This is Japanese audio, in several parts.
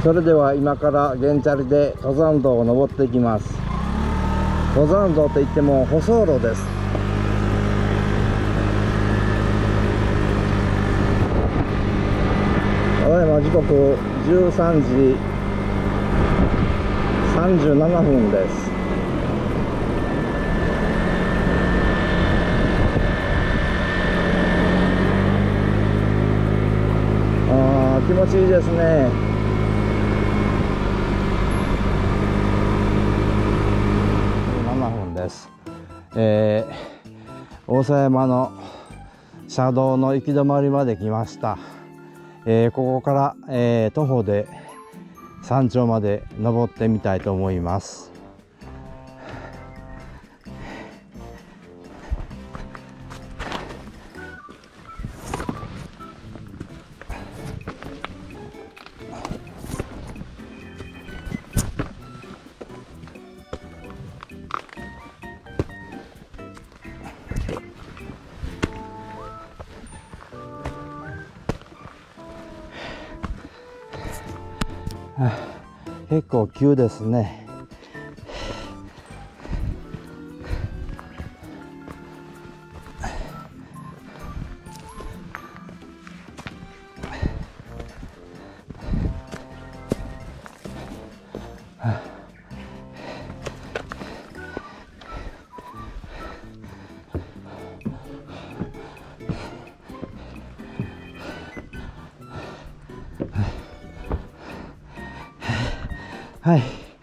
それでは今から原チャリで登山道を登っていきます。登山道といっても舗装路です。ただいま時刻13時37分です。気持ちいいですね。7分です。大狭山の車道の行き止まりまで来ました。ここから、徒歩で山頂まで登ってみたいと思います。結構急ですね。はい、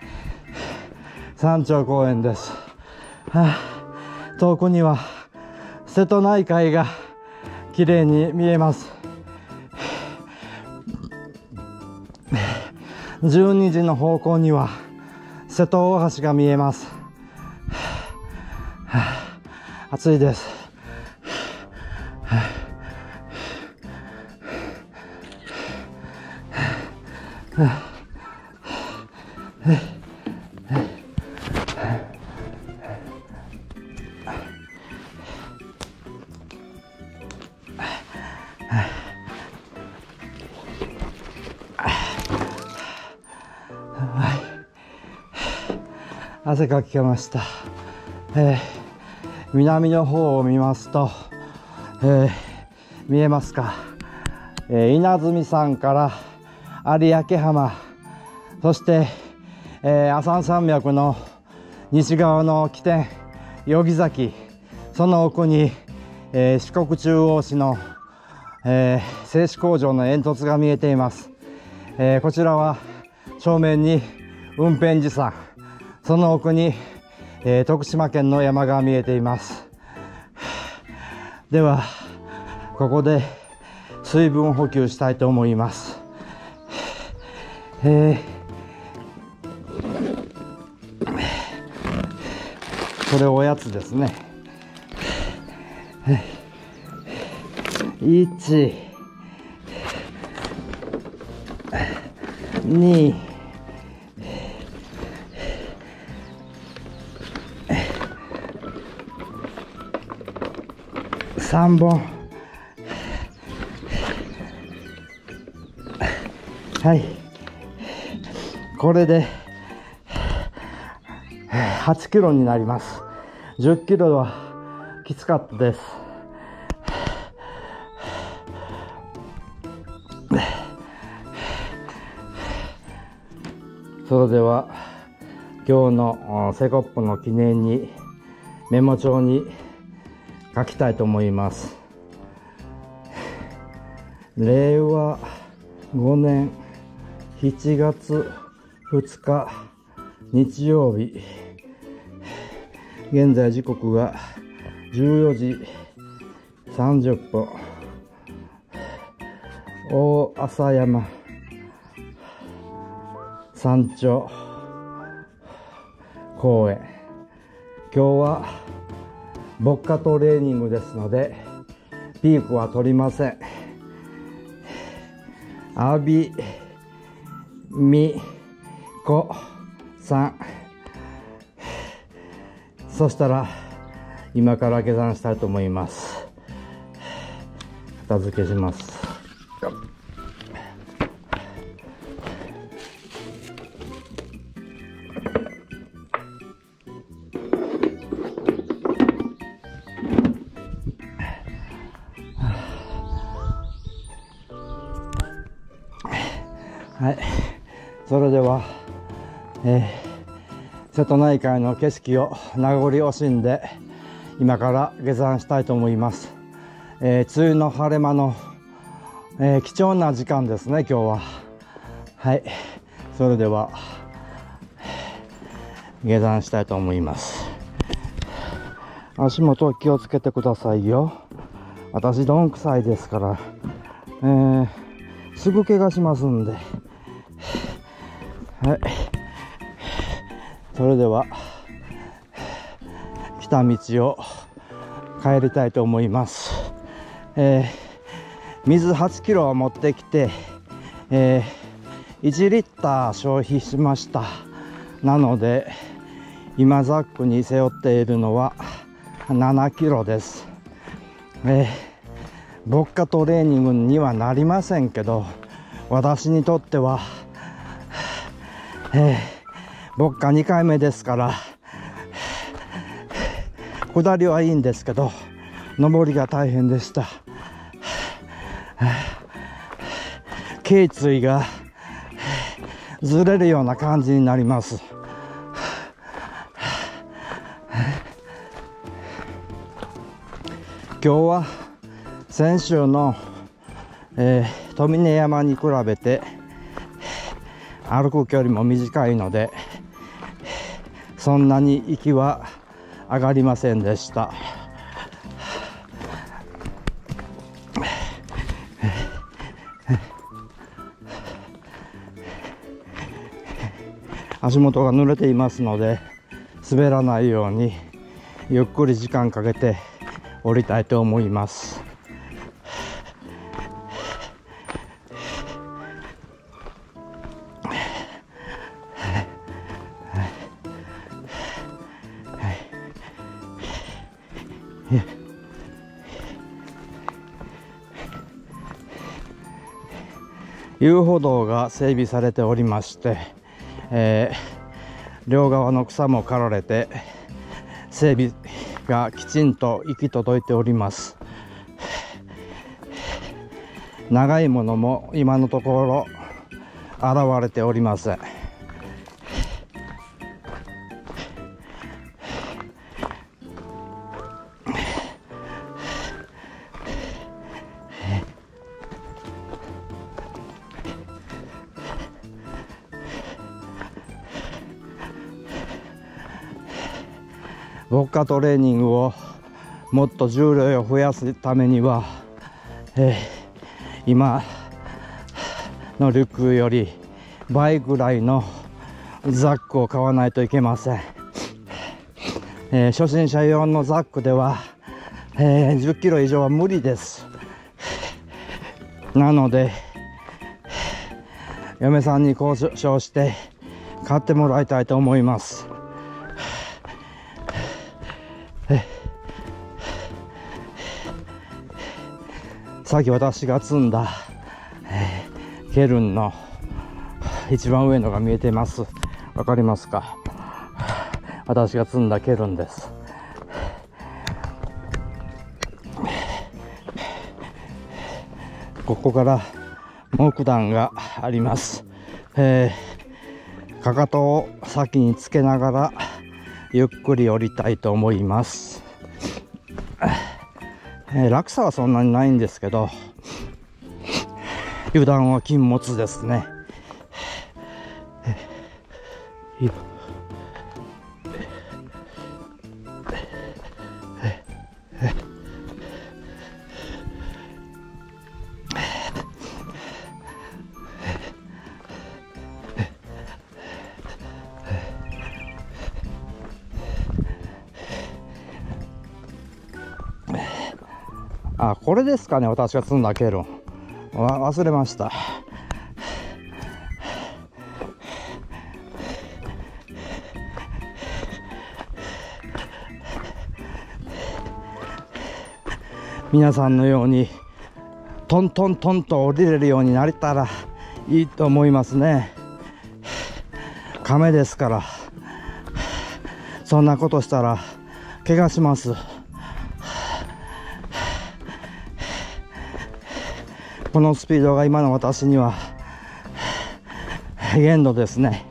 山頂公園です。遠くには瀬戸内海が綺麗に見えます。12時の方向には瀬戸大橋が見えます。暑いです。汗かきました。南の方を見ますと、見えますか、稲積山から有明浜、そして、阿寒山脈の西側の起点与木崎、その奥に、四国中央市の、製紙工場の煙突が見えています。こちらは正面に雲辺寺山、その奥に、徳島県の山が見えています。ではここで水分補給したいと思います。これおやつですね。1、2、3本。はい、これで8キロになります。10キロはきつかったです。それでは今日のセコップの記念にメモ帳に書きたいと思います。令和5年7月2日日曜日、現在時刻が14時30分、大浅山山頂公園。今日は牧歌トレーニングですのでピークは取りません。阿鼻美子さん、そしたら今から下山したいと思います。片付けします。 はい、それでは、瀬戸内海の景色を名残惜しんで今から下山したいと思います。梅雨の晴れ間の、貴重な時間ですね、今日は。はい、それでは下山したいと思います。足元気をつけてくださいよ。私どんくさいですから、すぐ怪我しますんで。はい、それでは来た道を帰りたいと思います。水8キロを持ってきて、1リッター消費しました。なので今ザックに背負っているのは7キロです。牧歌トレーニングにはなりませんけど、私にとっては、牧歌2回目ですから下りはいいんですけど、上りが大変でした。頸椎がずれるような感じになります。今日は先週の、富根山に比べて歩く距離も短いのでそんなに息は上がりませんでした。足元が濡れていますので滑らないようにゆっくり時間かけて降りたいと思います。遊歩道が整備されておりまして、両側の草も刈られて整備がきちんと行き届いております。長いものも今のところ現れておりません。牧歌トレーニングをもっと重量を増やすためには、今のリュックより倍ぐらいのザックを買わないといけません。初心者用のザックでは、10キロ以上は無理です。なので嫁さんに交渉して買ってもらいたいと思います。さっき私が積んだ、ケルンの一番上のが見えています。わかりますか？私が積んだケルンです。ここから木段があります。かかとを先につけながらゆっくり降りたいと思います。落差はそんなにないんですけど油断は禁物ですね。あ、これですかね、私が積んだケルン。忘れました。皆さんのようにトントントンと降りれるようになれたらいいと思いますね。亀ですから、そんなことしたら怪我します。このスピードが今の私には限度ですね。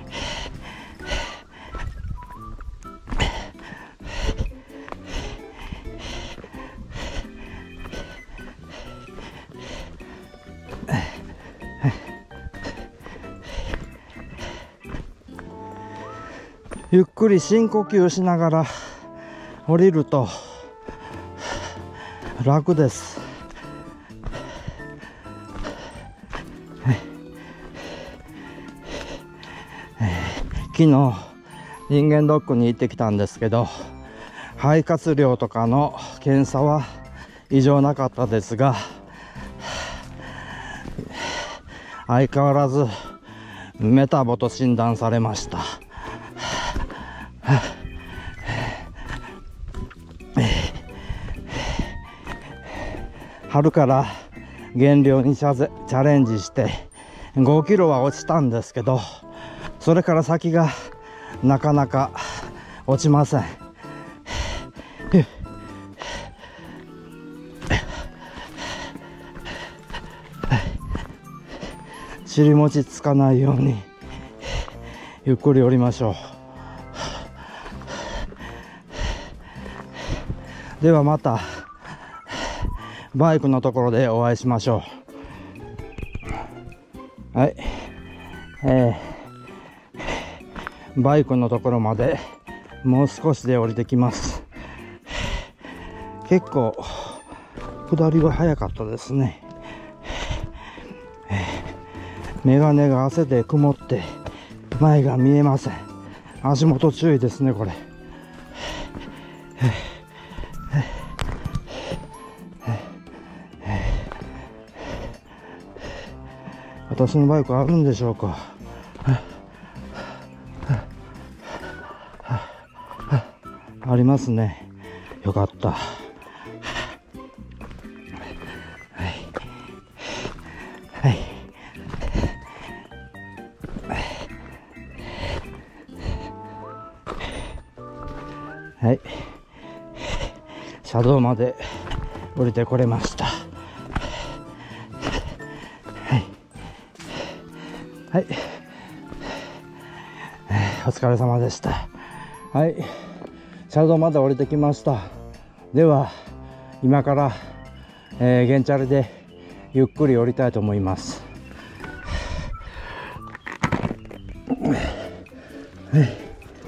ゆっくり深呼吸しながら降りると楽です。昨日人間ドックに行ってきたんですけど、肺活量とかの検査は異常なかったですが、相変わらずメタボと診断されました。春から減量にチャレンジして5キロは落ちたんですけど、それから先がなかなか落ちません。尻餅つかないようにゆっくり降りましょう。ではまたバイクのところでお会いしましょう。はい、バイクのところまでもう少しで降りてきます。結構下りは早かったですね。メガネが汗で曇って前が見えません。足元注意ですね、これ。私のバイクあるんでしょうか。ありますね。よかった。はい、車道まで降りてこれました。はい、はい、お疲れ様でした。はい、車道まで降りてきました。では今から原チャリでゆっくり降りたいと思います。はい、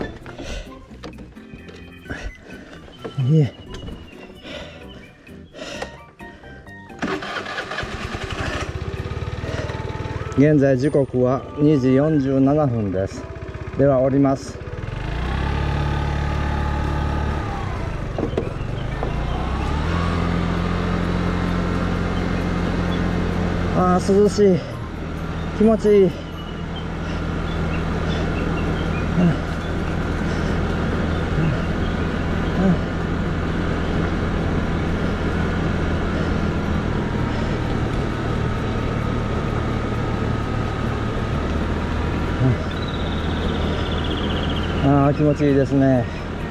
現在時刻は2時47分です。では降ります。ああ、涼しい、気持ちいい。ああ、気持ちいいですね。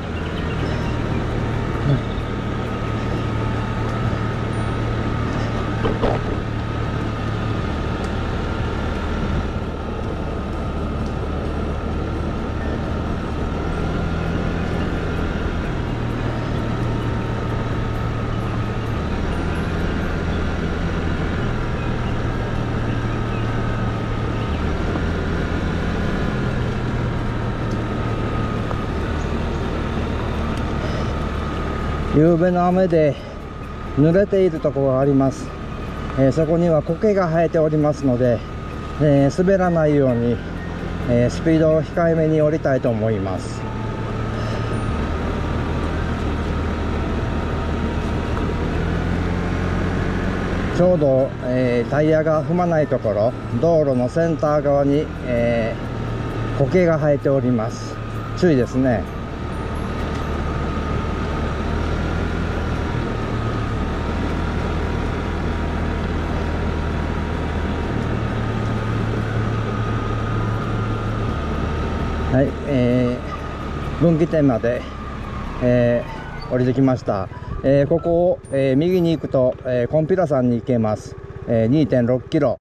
夕べの雨で濡れているところがあります。そこには苔が生えておりますので、滑らないように、スピードを控えめに降りたいと思います。ちょうど、タイヤが踏まないところ、道路のセンター側に、苔が生えております。注意ですね。はい、分岐点まで、降りてきました。ここを、右に行くと、コンピラ山に行けます。2.6 キロ。